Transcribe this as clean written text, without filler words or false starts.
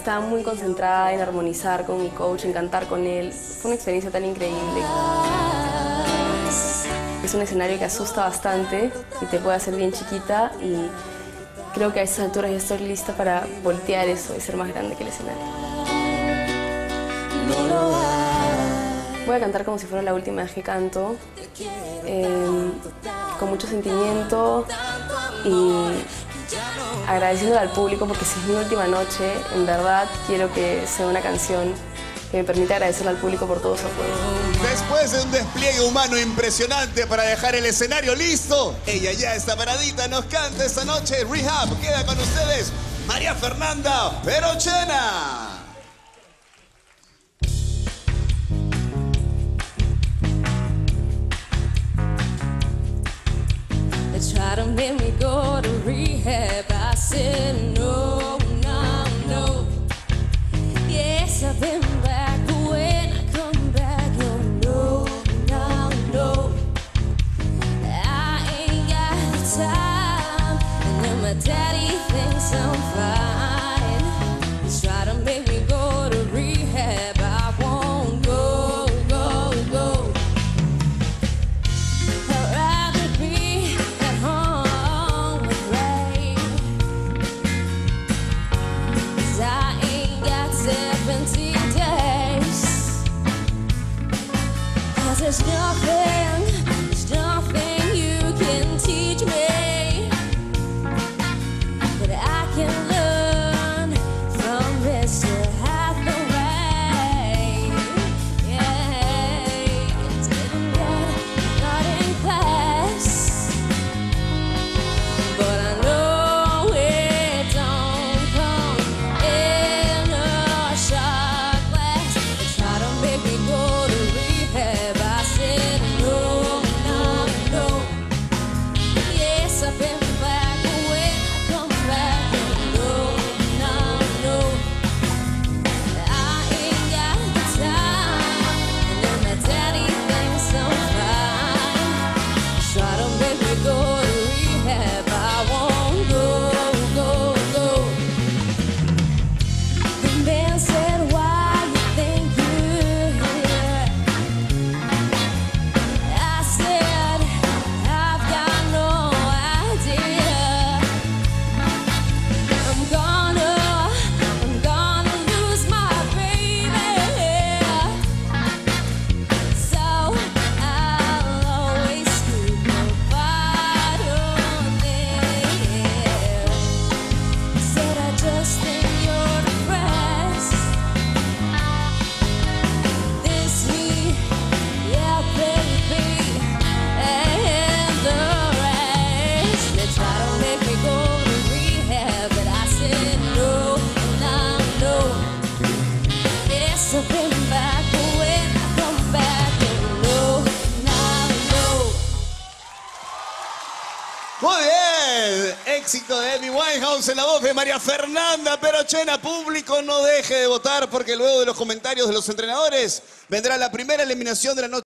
estaba muy concentrada en armonizar con mi coach, en cantar con él. Fue una experiencia tan increíble. Es un escenario que asusta bastante y te puede hacer bien chiquita, y creo que a estas alturas ya estoy lista para voltear eso y ser más grande que el escenario. Voy a cantar como si fuera la última vez que canto, con mucho sentimiento y agradeciéndole al público, porque si es mi última noche, en verdad quiero que sea una canción que me permita agradecerle al público por todo su apoyo. Después de un despliegue humano impresionante para dejar el escenario listo, ella ya está paradita, nos canta esta noche Rehab. Queda con ustedes María Fernanda Perochena. They try to make me go to rehab. I said no, no, no. Yes, I've been back, but when I come back, no, no, no. I ain't got the time, and then my daddy thinks I'm fine. He's trying to make me go to rehab. I won't go, go, go. I'd rather be at home with Ray, 'cause I ain't got 70 days. 'Cause there's nothing you can teach me, but I can learn from Mr. Hathaway. Yeah, didn't get not in class, but I know it don't come in a shot glass. They try to make me go to rehab. I said no, no, no. Yes, I've been back, but when I come back, no, no, no. I ain't got the time, and then my daddy thinks I'm fine. Try to make me go to rehab. I won't go, go, go. The man said, why you think you're here? I said, I've got no idea. I'm gonna lose my baby, so I'll always keep my bottom there. Said I just think you're depressed. This me, yeah, baby, and the rest. They try to make me go to rehab, but I said no, no, no. Yes, I've been back, but when I come back, no, no, no. Muy bien, éxito de Amy Winehouse en la voz de María Fernanda Perochena. Público, no deje de votar, porque luego de los comentarios de los entrenadores vendrá la primera eliminación de la noche.